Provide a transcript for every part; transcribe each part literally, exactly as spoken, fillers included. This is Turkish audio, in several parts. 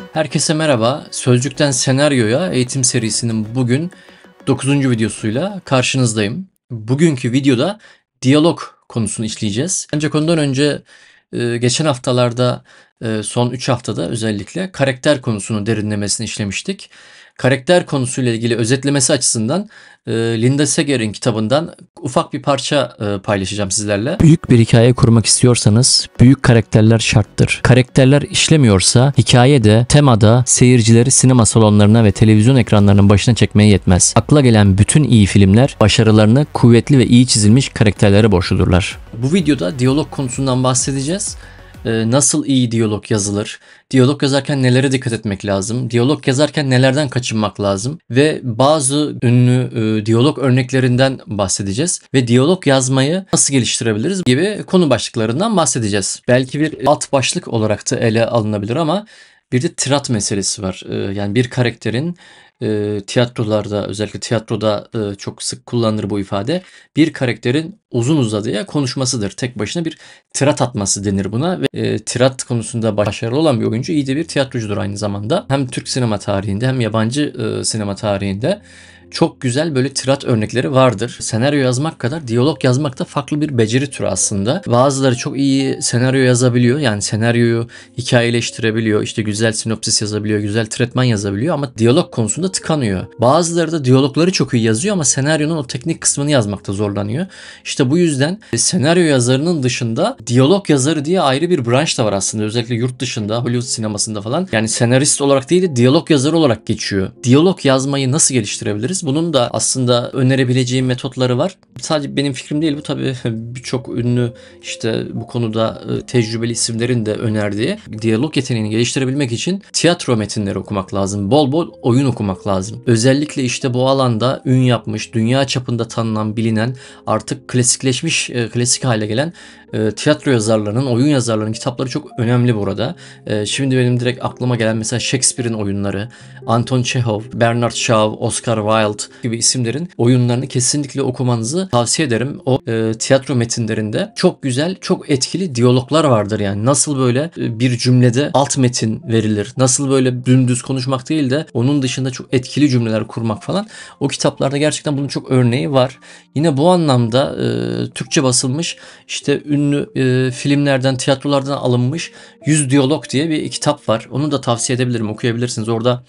Herkese merhaba. Sözcükten Senaryo'ya eğitim serisinin bugün dokuzuncu videosuyla karşınızdayım. Bugünkü videoda diyalog konusunu işleyeceğiz. Ancak ondan önce e, geçen haftalarda e, son üç haftada özellikle karakter konusunu derinlemesine işlemiştik. Karakter konusuyla ilgili özetlemesi açısından e, Linda Seger'in kitabından ufak bir parça e, paylaşacağım sizlerle. Büyük bir hikaye kurmak istiyorsanız büyük karakterler şarttır. Karakterler işlemiyorsa hikaye de temada seyircileri sinema salonlarına ve televizyon ekranlarının başına çekmeye yetmez. Akla gelen bütün iyi filmler başarılarını kuvvetli ve iyi çizilmiş karakterlere borçludurlar. Bu videoda diyalog konusundan bahsedeceğiz. Nasıl iyi diyalog yazılır? Diyalog yazarken nelere dikkat etmek lazım? Diyalog yazarken nelerden kaçınmak lazım? Ve bazı ünlü e, diyalog örneklerinden bahsedeceğiz. Ve diyalog yazmayı nasıl geliştirebiliriz gibi konu başlıklarından bahsedeceğiz. Belki bir alt başlık olarak da ele alınabilir ama bir de tirat meselesi var. E, yani bir karakterin e, tiyatrolarda, özellikle tiyatroda e, çok sık kullanılır bu ifade. Bir karakterin uzun uzadıya konuşmasıdır. Tek başına bir tirat atması denir buna ve e, tirat konusunda başarılı olan bir oyuncu iyi de bir tiyatrocudur aynı zamanda. Hem Türk sinema tarihinde hem yabancı e, sinema tarihinde çok güzel böyle tirat örnekleri vardır. Senaryo yazmak kadar diyalog yazmak da farklı bir beceri türü aslında. Bazıları çok iyi senaryo yazabiliyor. Yani senaryoyu hikayeleştirebiliyor. İşte güzel sinopsis yazabiliyor, güzel tretman yazabiliyor ama diyalog konusunda tıkanıyor. Bazıları da diyalogları çok iyi yazıyor ama senaryonun o teknik kısmını yazmakta zorlanıyor. İşte bu yüzden senaryo yazarının dışında diyalog yazarı diye ayrı bir branş da var aslında. Özellikle yurt dışında, Hollywood sinemasında falan. Yani senarist olarak değil de diyalog yazarı olarak geçiyor. Diyalog yazmayı nasıl geliştirebiliriz? Bunun da aslında önerebileceğim metotları var. Sadece benim fikrim değil bu, tabii birçok ünlü işte bu konuda tecrübeli isimlerin de önerdiği. Diyalog yeteneğini geliştirebilmek için tiyatro metinleri okumak lazım. Bol bol oyun okumak lazım. Özellikle işte bu alanda ün yapmış, dünya çapında tanınan, bilinen, artık klasikleşmiş, klasik hale gelen e, tiyatro yazarlarının, oyun yazarlarının kitapları çok önemli burada. E, şimdi benim direkt aklıma gelen mesela Shakespeare'in oyunları, Anton Chekhov, Bernard Shaw, Oscar Wilde gibi isimlerin oyunlarını kesinlikle okumanızı tavsiye ederim. O e, tiyatro metinlerinde çok güzel, çok etkili diyaloglar vardır yani. Nasıl böyle e, bir cümlede alt metin verilir, nasıl böyle dümdüz konuşmak değil de onun dışında çok etkili cümleler kurmak falan. O kitaplarda gerçekten bunun çok örneği var. Yine bu anlamda e, Türkçe basılmış işte ünlü e, filmlerden, tiyatrolardan alınmış yüz Diyalog diye bir kitap var. Onu da tavsiye edebilirim, okuyabilirsiniz. Orada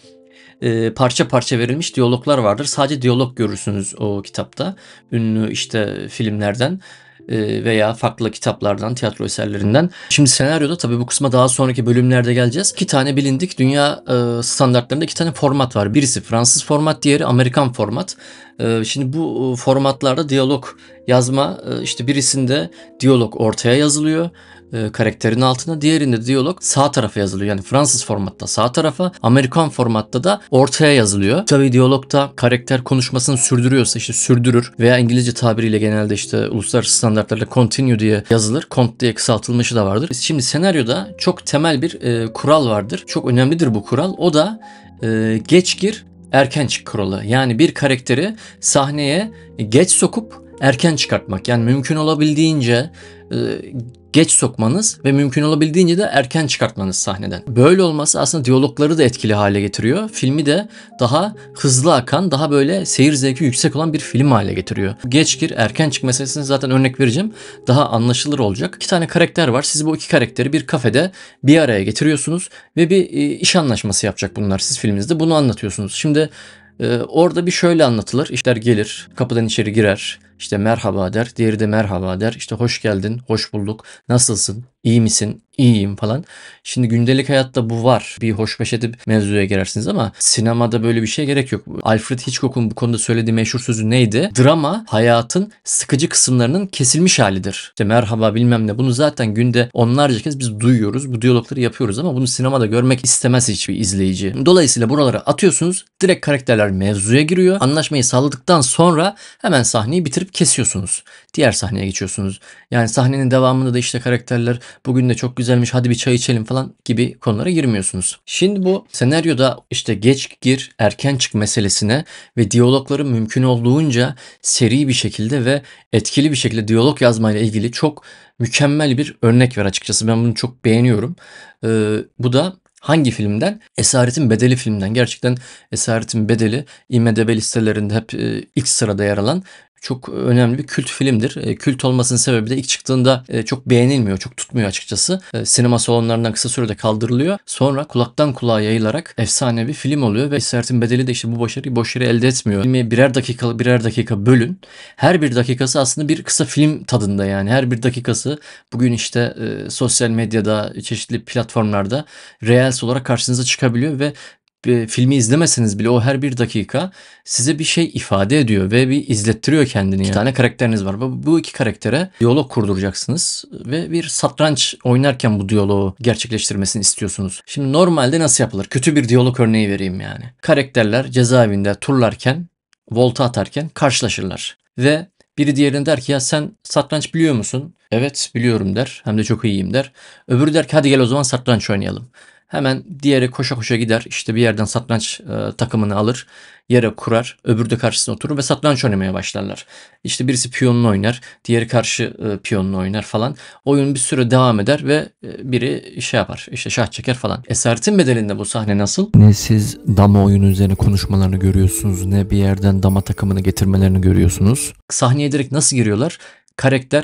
e, parça parça verilmiş diyaloglar vardır. Sadece diyalog görürsünüz o kitapta. Ünlü işte filmlerden veya farklı kitaplardan, tiyatro eserlerinden. Şimdi senaryoda tabii bu kısma daha sonraki bölümlerde geleceğiz. İki tane bilindik dünya standartlarında iki tane format var. Birisi Fransız format, diğeri Amerikan format. Şimdi bu formatlarda diyalog yazma, işte birisinde diyalog ortaya yazılıyor, karakterin altına, diğerinde diyalog sağ tarafa yazılıyor. Yani Fransız formatta sağ tarafa, Amerikan formatta da ortaya yazılıyor. Tabii diyalogta karakter konuşmasını sürdürüyorsa işte sürdürür veya İngilizce tabiriyle genelde işte uluslararası standartlarla continue diye yazılır. Cont diye kısaltılmışı da vardır. Şimdi senaryoda çok temel bir e, kural vardır. Çok önemlidir bu kural. O da e, geç gir, erken çık kuralı. Yani bir karakteri sahneye geç sokup erken çıkartmak. Yani mümkün olabildiğince e, geç sokmanız ve mümkün olabildiğince de erken çıkartmanız sahneden. Böyle olması aslında diyalogları da etkili hale getiriyor. Filmi de daha hızlı akan, daha böyle seyir zevki yüksek olan bir film hale getiriyor. Geç gir, erken çık meselesine zaten örnek vereceğim. Daha anlaşılır olacak. İki tane karakter var. Siz bu iki karakteri bir kafede bir araya getiriyorsunuz ve bir iş anlaşması yapacak bunlar. Siz filminizde bunu anlatıyorsunuz. Şimdi Ee, orada bir şöyle anlatılır. İşler gelir, kapıdan içeri girer. İşte merhaba der, diğeri de merhaba der. İşte hoş geldin, hoş bulduk, nasılsın, iyi misin, iyiyim falan. Şimdi gündelik hayatta bu var. Bir hoşbeş edip mevzuya girersiniz ama sinemada böyle bir şeye gerek yok. Alfred Hitchcock'un bu konuda söylediği meşhur sözü neydi? Drama hayatın sıkıcı kısımlarının kesilmiş halidir. İşte merhaba bilmem ne. Bunu zaten günde onlarca kez biz duyuyoruz. Bu diyalogları yapıyoruz ama bunu sinemada görmek istemez hiçbir izleyici. Dolayısıyla buraları atıyorsunuz. Direkt karakterler mevzuya giriyor. Anlaşmayı sağladıktan sonra hemen sahneyi bitirip kesiyorsunuz. Diğer sahneye geçiyorsunuz. Yani sahnenin devamında da işte karakterler bugün de çok güzelmiş, hadi bir çay içelim falan gibi konulara girmiyorsunuz. Şimdi bu senaryoda işte geç gir, erken çık meselesine ve diyalogların mümkün olduğunca seri bir şekilde ve etkili bir şekilde diyalog yazmayla ilgili çok mükemmel bir örnek var açıkçası. Ben bunu çok beğeniyorum. Ee, bu da Hangi filmden? Esaretin Bedeli filmden. Gerçekten Esaretin Bedeli IMDb listelerinde hep e, ilk sırada yer alan çok önemli bir kült filmdir. E, kült olmasının sebebi de ilk çıktığında e, çok beğenilmiyor, çok tutmuyor açıkçası. E, sinema salonlarından kısa sürede kaldırılıyor. Sonra kulaktan kulağa yayılarak efsane bir film oluyor ve Esaretin Bedeli de işte bu başarıyı boş yere elde etmiyor. Filmi birer dakika birer dakika bölün. Her bir dakikası aslında bir kısa film tadında yani. Her bir dakikası bugün işte e, sosyal medyada, çeşitli platformlarda Reels olarak karşınıza çıkabiliyor ve e, filmi izlemeseniz bile o her bir dakika size bir şey ifade ediyor ve bir izlettiriyor kendini. İki yani. tane karakteriniz var. Bu, bu iki karaktere diyalog kurduracaksınız ve bir satranç oynarken bu diyaloğu gerçekleştirmesini istiyorsunuz. Şimdi normalde nasıl yapılır? Kötü bir diyalog örneği vereyim yani. Karakterler cezaevinde turlarken, volta atarken karşılaşırlar ve biri diğerine der ki ya sen satranç biliyor musun? Evet biliyorum der. Hem de çok iyiyim der. Öbürü der ki hadi gel o zaman satranç oynayalım. Hemen diğeri koşa koşa gider. İşte bir yerden satranç e, takımını alır. Yere kurar. Öbürü de karşısına oturur ve satranç oynamaya başlarlar. İşte birisi piyonunu oynar. Diğeri karşı e, piyonunu oynar falan. Oyun bir süre devam eder ve e, biri şey yapar. İşte şah çeker falan. Esaretin Bedeli'nde bu sahne nasıl? Ne siz dama oyunu üzerine konuşmalarını görüyorsunuz, ne bir yerden dama takımını getirmelerini görüyorsunuz. Sahneye direkt nasıl giriyorlar? Karakter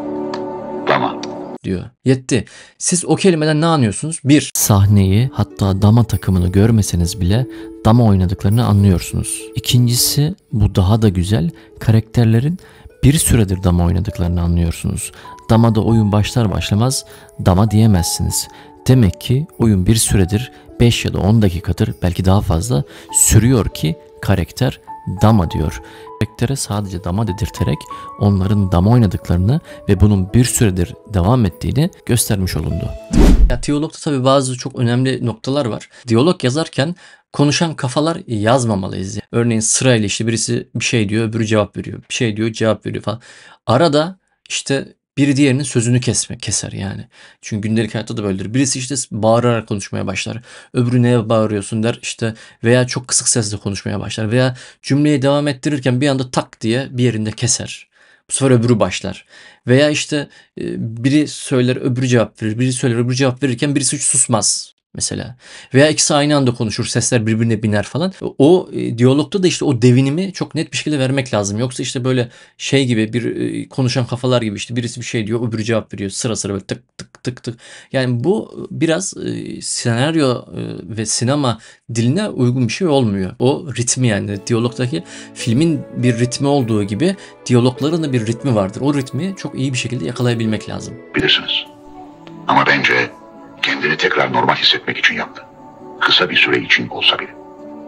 Dama diyor. Yetti. Siz o kelimeden ne anlıyorsunuz? Bir. Sahneyi, hatta dama takımını görmeseniz bile dama oynadıklarını anlıyorsunuz. İkincisi, bu daha da güzel, karakterlerin bir süredir dama oynadıklarını anlıyorsunuz. Damada oyun başlar başlamaz dama diyemezsiniz. Demek ki oyun bir süredir beş ya da on dakikadır, belki daha fazla sürüyor ki karakter dama diyor. Karaktere sadece dama dedirterek onların dama oynadıklarını ve bunun bir süredir devam ettiğini göstermiş olundu. Ya diyalogda tabii bazı çok önemli noktalar var. Diyalog yazarken konuşan kafalar yazmamalıyız. Örneğin sırayla işte birisi bir şey diyor, öbürü cevap veriyor. Bir şey diyor, cevap veriyor falan. Arada işte biri diğerinin sözünü kesme, keser yani. Çünkü gündelik hayatta da böyledir. Birisi işte bağırarak konuşmaya başlar. Öbürü neye bağırıyorsun der işte, veya çok kısık sesle konuşmaya başlar. Veya cümleyi devam ettirirken bir anda tak diye bir yerinde keser. Bu sefer öbürü başlar. Veya işte e, biri söyler öbürü cevap verir. Biri söyler öbürü cevap verirken birisi hiç susmaz mesela. Veya ikisi aynı anda konuşur, sesler birbirine biner falan. O e, diyalogda da işte o devinimi çok net bir şekilde vermek lazım. Yoksa işte böyle şey gibi bir e, konuşan kafalar gibi işte birisi bir şey diyor, öbürü cevap veriyor. Sıra sıra böyle tık tık tık tık. Yani bu biraz e, senaryo e, ve sinema diline uygun bir şey olmuyor. O ritmi yani diyalogdaki filmin bir ritmi olduğu gibi diyalogların da bir ritmi vardır. O ritmi çok iyi bir şekilde yakalayabilmek lazım. bilirsiniz. Ama bence kendini tekrar normal hissetmek için yaptı. Kısa bir süre için olsa bile.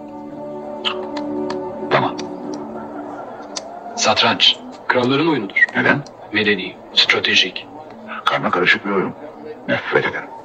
Dama. Satranç, kralların oyunudur. Neden? Medeni, stratejik. Karma karışık bir oyun. Nefret ederim.